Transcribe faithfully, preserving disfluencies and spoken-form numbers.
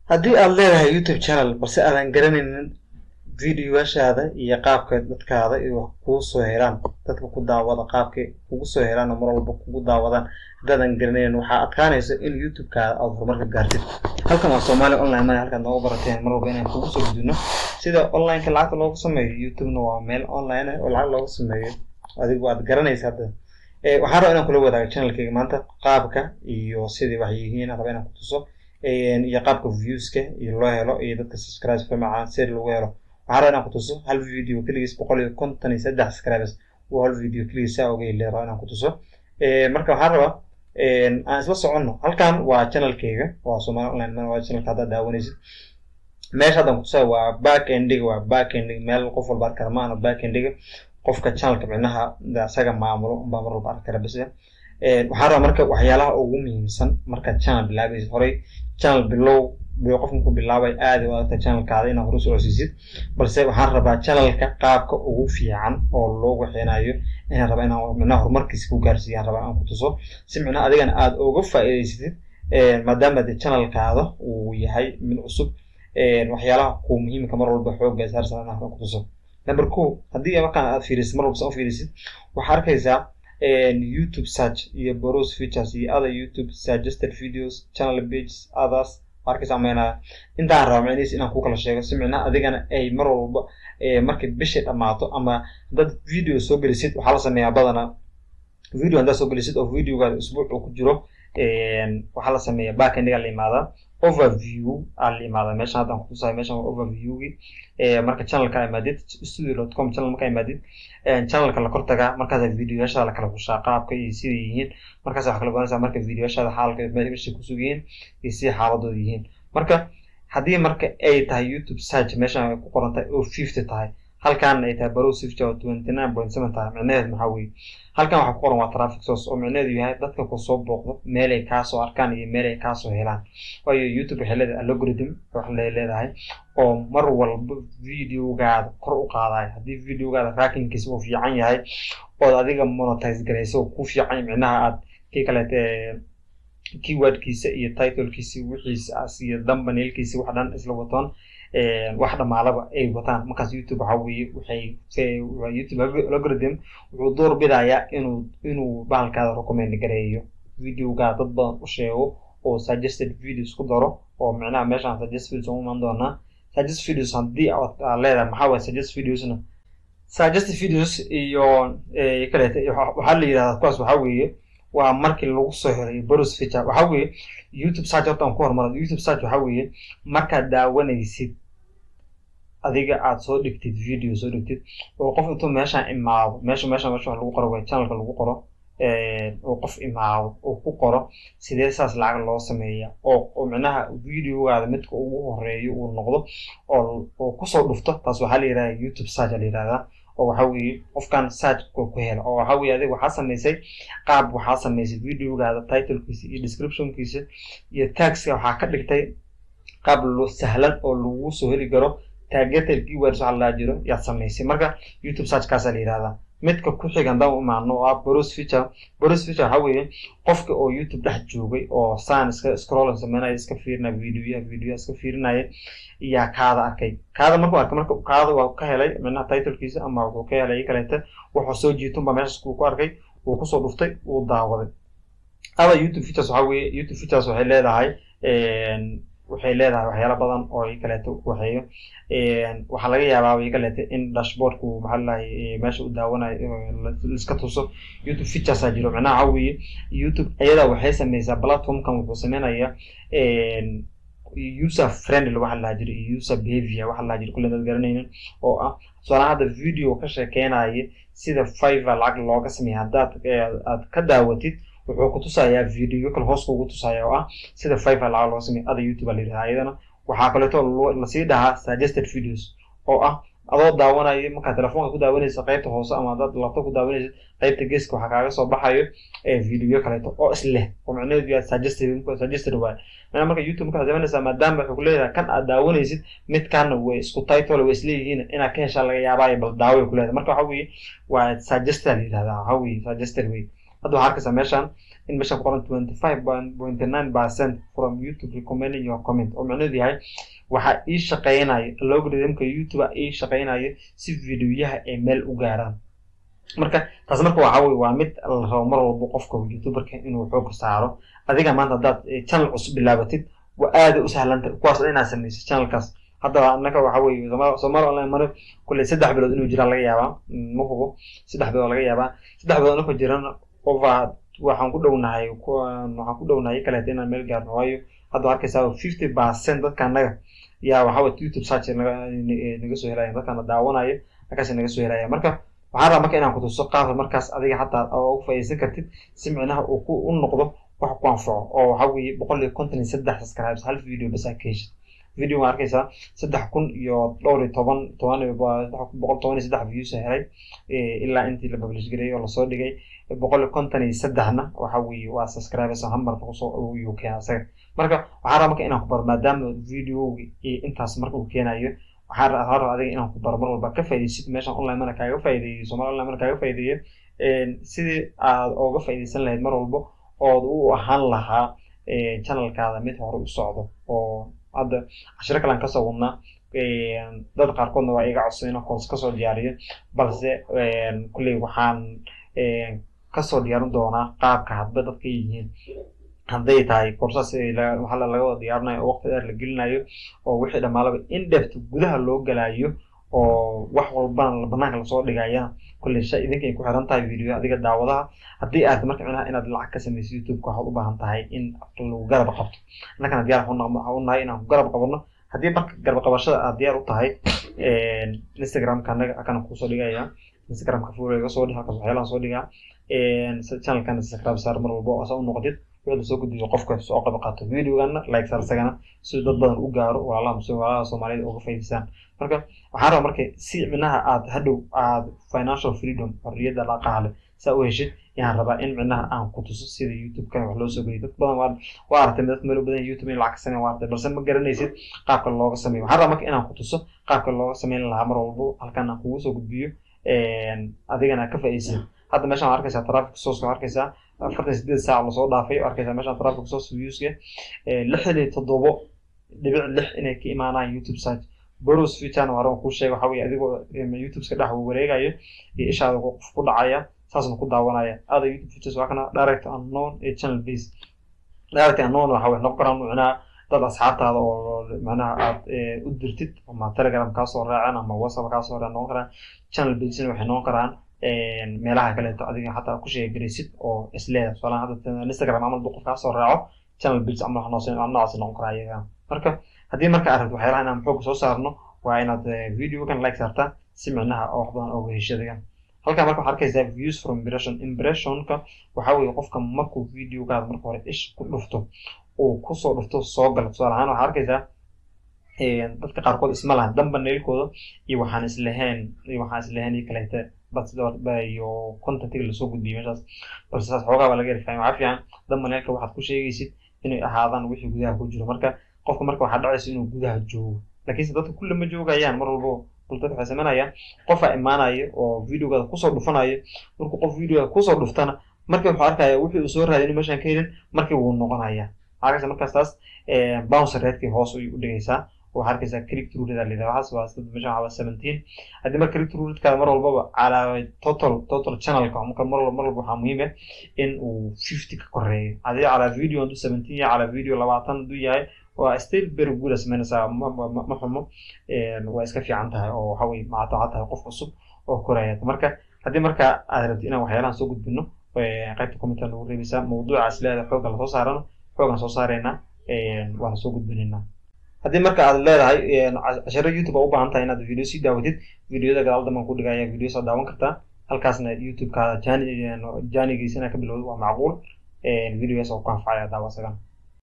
haddii aad leedahay YouTube channel balse aadan garanaynin videoyashaada iyo qaabka dadkaada iyo wax kuu soo helaan dadka ku daawada qaabka kugu soo helaan mar walba kugu daawadaan haddaadan garanaynin waxaa adkaanaysa in YouTube-kaada aad horumarka gaartid. Halkan waa Somali Online Money, halkan noogu barateen mar walba inaan kugu soo gudbino sida online-ka lacagta loogu sameeyo. YouTube-na waa meel online ah oo lacag loogu sameeyo, adigu aad garanaysa hadda. ee waxaan rabaa inaan kula wadaago channel-kayga maanta qaabka iyo sidii wax yihiin aan rabaa inaan ku tuso iyo qaabka views-ka iyo loo helo iyo dadka subscribers macaan si loo helo. waxaan rabaa inaan ku tuso hal video kaligiis boqol iyo konton iyo saddex subscribers oo hal video kaligiis ah oo leeyahay inaan ku tuso. ee marka waxaan rabaa aan isla soconno. Halkan waa channel-kayga, waa Somali Online Money, waa channel-ka hadda daawanaysid. meesha hadda ku tusaa waa back end-iga, waa back end meel qof walba arki kara maana back end-iga qofka channel-ka micnaha asaga maamulo baa mar walba arki kara bas. ee waxaan rabaa marka waxyaalaha ugu muhiimsan marka channel bilaabaysid horey channel bilow bilow qofku ku bilaabay aad u adag channel-kaada inaad hore soo codsiisid, balse waxaan rabaa channel-ka qaabka ugu fiican oo loogu xeenayo inaan rabaa inaan micnaha horumarkiisa ku gaarsiiyaan rabaa aan ku tuso si micnaha adigana aad uga faa'iidaysatid ee maadaama channel-kaada uu yahay mid cusub. ee waxyaalaha ku muhiimka mar walba xoogga saarsan aan ku tuso. number two, haddii markaan aad fiirisid mar walba soo fiirisid waxaad arkaysaa YouTube search iyo browse features iyo other YouTube suggested videos, channel pages, others arkaysaa meena intaan rabo macnihiis inaan ku kala sheego si micnaha adigana ay mar walba ee markay bishii dhamaato ama dad video soo gelisid waxaa la sameeyaa badana video hadda soo gelisid oo videoga usbuuc ku jiro ee waxaa la sameeyaa back end-ga la imaada overview aan la imaada meesha hadda ku tusaay meesha overview-gi ee marka channel-ka imaadid studio dot com channel marka imaadid ee channel-ka la kortaga markaas video-yasha la kala xushaa qaabka iyo sida yihiin markaas waxa kala go'aanaysa marka video-yasha xaalka meesha ku sugan iyo si xaaladoodu yihiin. marka haddii marka ay tahay YouTube search meesha ay ku qoran tahay oo fifty tahay halkan ay tahay browse feature twenty-nine point seven tahay macnaheedu maxaa weeye halkan waxa ku qoran waa traffic source oo macnaheedu yahay dadka ku soo booqdo meel ay ka soo arkaan iyo meel ay ka soo helaan. waayo YouTube waxay leedahay algorithm wax leedahay oo mar walba video-gaada kor u qaadayo. haddii video-gaada ranking-kiisa uu fiican yahay oo adiga monetize gareyso ku fiican macnaha aad kii kale keyword-kiisa iyo title-kiisa wixiisa iyo thumbnail-kiisa wax dhan isla wataan ee wax dhamaalaba ay wataan markaas YouTube waxa weeye waxay YouTube algorithm wuxuu door bidayaa inuu inuu bahalkaada recommend gareeyo video-ga dad badan u sheego oo suggested videos ku daro oo macnaha meeshaan suggested videos u iman doona. suggested videos haddii aad leedahay maxaa waaye suggested videos-na suggested videos iyo ee kale waxa la yiraahdaa kuwaas waxa weeye waa markii lagu soo helay browse feature. waxa weeye YouTube search hortaan ku hormaro YouTube search waxa weeye marka daawanaysid adiga aad soo dhigtid video soo dhigtid oo qof intuu meesha imaado meesha meesha meesha lagu qoro way channel-ka lagu qoro ee oo qof imaado oo ku qoro sidee saas lacag loo sameeyaa oo oo macnaha video-gaada midka ugu horeeyo uu noqdo oo oo ku soo dhufto taas waxa la yiraahdaa YouTube search la yiraahdaa oo waxa weeye qofkan search ku ku helo oo waxa weeye adiga waxa sameysay qaab waxa sameysay video-gaada title-kiisa iyo description-kiisa iyo tags-ka waxa ka dhigtay qaab loo sahlan oo lagu soo heli karo targeted keywords waxa la jiro yaa sameysay. marka YouTube search-kaas la yiraahdaa midka ku xigan daan u maano oo browse feature. browse feature waxa weeye qofka oo YouTube dhex joogay oo saan iska scroll sameynaya iska fiirna video-ya video iska fiirinaya iyo kaada arkay kaada markuu arkay marka kaada waa ka helay macnaha title-kiisa ama wuxuu ka helay kaleeta wuxuu soo jiito ba meesha ku arkay uu ku soo dhuftay uu daawaday. aba YouTube features waxa weeye YouTube features waxay leedahay ee waxay leedahay waxyaalo badan oo ay kaleeto waxeeyo ee waxa laga yaabaa way kaleeto in dashboard-ku maxaa la meesha u daawanayo iska tuso. YouTube features ay jiro macnaha waxa weeye YouTube ayada waxay sameeysaa platform-kan wuxuu sameeynaya ee user friendly waxa la jiro user behavior waxa la jiro kullu dad garanayeen oo ah su'aalaha video ka sheekeynaya sida Fiverr lacag looga sameeyo hadaad aad ka daawatid wuxuu ku tusayaa video kale hoos ugu tusayaa oo ah sida Fiverr lacag loo sameeyo ada YouTube la yiraahdo. ayadana waxa kale oo la sii dhahaa suggested videos oo ah adoo daawanayo marka telefoonka ku daawanaysa qaybta hoose ama dad laptop ku daawanaysa qaybta geeska waxa kaaga soo baxayo ee video kale oo isla oo macnaheedu yahay suggested suggested way. marka YouTube marka daawanaysa maadaama wuxuu leeyahay kan aad daawanaysid mid kan way isku title way isla yihiin ina ka hesha laga yaabaa bal daawo ku leeyahay. marka waxa weeye waa suggested yiraahdaa waxa weeye suggested way hadda waxaa arkaysaa meeshaan in meeshaan ku qoran twenty-five point nine percent from YouTube recommending your comment oo macnaheedu yahay waxa ii shaqeynaayo algorithm-ka YouTube ii shaqeynayo si videoyaha ay meel u gaaraan marka taas marka waxa weey waa mid la rabo mar walba qofka YouTuber-ka inuu xoog saaro adiga maanta hadaad channel cusub bilaabatid waa aad u sahlanta kuwaas inaad samaysid channelkaas hadda annaka waxa weey Soomaali online mar kulli saddex bilood inuu jira laga yaabaa ma hubo saddex bilood laga yaabaa saddex bilood ku jiraan over waxaan ku dhownahay waxaan ku dhownahay kale inaan meel gaarno waayo hadda arkaysaa fifty percent dadka annaga yaa waxa weey YouTube search naga soo helaya dadka daawanayo markaas naga soo helaya marka waxaan rabaa marka inaan ku tuso qaab markaas adiga hataa oo u faa'iideysan kartid si micnaha uu ku u noqdo wax ku anfaco oo waxa weey boqol iyo konton iyo saddex subscribers hal video bas ka hesho video ma arkaysaa saddex kun iyo dhowr iyo toban toban iyo boqol toban iyo saddex views helay ilaa intii la publish gareeyay oo la soo dhigay boqol iyo konton iyo saddex na waxa weey waa subscribers hal mar ku soo uu keenay marka waxaan rabaa marka inaan ku bar maadaama video-gi intaas marka uu keenayo waxaan rabaa adiga inaan ku bar mar walba ka faa'iideysid meeshan online mana kaaga faa'iideeyo Soomaali online mana kaaga faa'iideeyo een sidii aad uga faa'iideysan lahayd mar walba oo uu ahaan lahaa ee channel-kaada mid hore u socdo oo hadda ashara kale aan ka soo wadnaa een dad qaar koodna waa iga codsanayna course ka soo diyaariyo balse een kulli waxaan een ka soo diyaarin doonaa qaabka hadba dadka yihiin hadday tahay courses waxa laga diyaarinayo waqti dheer la gelinayo oo wixii dhamaalaba in depth gudaha loo galayo oo wax walba banaanka la soo dhigaya kulli shay idinka ay ku xiran tahay video adiga daawadaha haddii aad marka inaad lacag ka samaysid YouTube ka waxaad u baahan tahay in lagu garab qabto annagana diyaar u nahay inaan garab qabno haddii marka garab qabashada aad diyaar u tahay een Instagram-ka anaga kana ku soo dhigaya Instagram-ka fuureega soo dhigay halkaas waxyaalaha soo dhigaa een channel-kana subscribe saar mar walba oo aad u noqotid wada soo gudbiyo qofka soo qaba qaato video-gana like saar sagana si dad badan u gaaro walaalaha Soomaaliyeed Soomaaliyeed uga faa'iideystaan marka waxaan rabaa markay si micnaha aad hadhow aad financial freedom xorriyada la qaale saa u heshid yaan rabaa in micnaha aan ku tuso sida YouTube-ka wax loo soo geliyo dad badan waa waa aragtay dad meel badan YouTube in lacag sameeyo waa aragtay balse ma garanaysid qaabka looga sameeyo waxaan rabaa marka inaan ku tuso qaabka looga sameeyo lahaa mar walba halkan aan kugu soo gudbiyo een adigana ka faa'iideysid hadda meeshaan arkaysaa traffic source ka arkaysaa afartan iyo siddeed saac la soo dhaafay arkaysaa meeshaan traffic source views-ka ee lixdan iyo toddoba dhibic lix inay ka imaanayaan YouTube search boros feature waa ku sheegay waxa weey adigoo YouTube-ka dhex wareegayo iyo ishaada ku dhacaya saasna ku daawanaya aad YouTube features waa kana direct unknown ee channel base direct unknown waxa weey noqon karaan dad asxaabtaada oo macnaha aad u dirtid ama Telegram ka soo raacaan ama WhatsApp ka soo raacaan noqon karaan channel base waxay noqon karaan een meelaha kale oo adiga xataa ku sheegaysid oo isleeyahay salaam hadda Instagram ama qof ka soo raaco channel base ama waxa nooseen ama noocaas noqon karaya marka haddii marka aad waxyaalaha inaan xoog soo saarno waa inaad video-gan like saartaa si macnaha oo wax badan oo heshadaya halka marka waxaad arkaysaa views from impression impression-ka waxa weey qofka markuu video-gaada marka hore ish ku dhufto oo ku soo dhufto soo gal salaam waxaad arkaysaa een dadka qaar kood isma lahan damba neelkooda iyo waxaan islahayn iyo waxaan islahayn kaleeta bas door bayo content-ka la soo gudbiyo meeshaas balse saas xoogaa laga yarfaan waxa fiican damba neelka waxaad ku sheegaysid inay ahaadaan wixii gudaha ku jiro marka qofka marka waxa dhacaysa inuu gudaha joogo laakiin dadku kullu ma joogayaan mar walba qoltada waxa sameynayaan qof ay imaanayo oo video-ga ku soo dhufanayo markuu qof video-ga ku soo dhuftana markii wuxuu arkaya wixii uu soo raadin meeshan ka helin markii uu noqonaya arkaysa markaas taas ee bounce rate-ki hoos u dhigaysaa waxa arkaysaa click through rate leedahay waxa waa sidoo meeshan waa seventeen hadii marka click through rate-ka mar walba ala total total channel-ka marka mar walba mar walba waxa muhiim ah in uu fifty ka koreeyo hadii ala video intuu seventeen ya ala video labaatan du yahay waa still very good as mensa ma xumo ee waa iska fiican tahay oo waxa weey ma tahay qof cusub oo koreeya marka hadii marka aad rabtid inaan waxyaalahan soo gudbino ee qaybta comment lagu reebisa mawduucaas leedahay xoog la soo saarano xoogan soo saarayna ee waan soo gudbinayna hadii marka aad leedahay ashara YouTube u baahan tahay inaad video si daawatid videoda gadaal dambe ku dhigaya video soo daawan kartaa halkaasna YouTube ka jani janigiisana ka bilowdo waa macquul ee videoyaas oo ku anfacaya daawasagan